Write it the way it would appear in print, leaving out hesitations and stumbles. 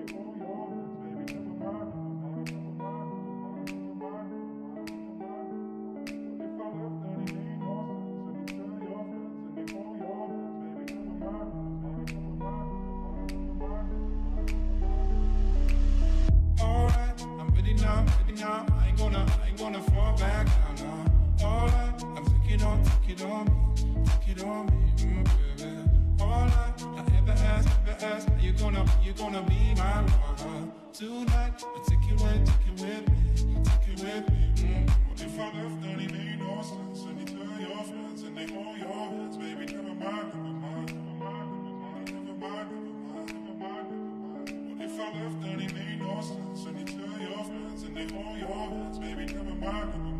I ain't gonna fall back down now. Alright, I'm take it on me, baby. Alright, I ever ask, are you gonna be my lover? Tonight, I'll take you with me. What if I left, then it made no sense? And you tell your friends, and they hold your hands, baby, never mind. What if I left, then it made no sense? And you tell your friends, and they hold your hands, baby, never mind.